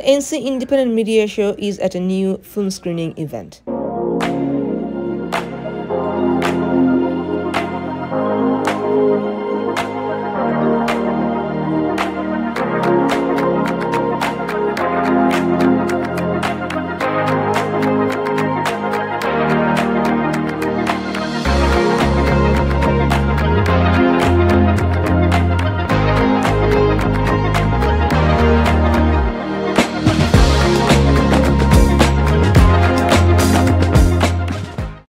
NC Independent Media Show is at a new film screening event.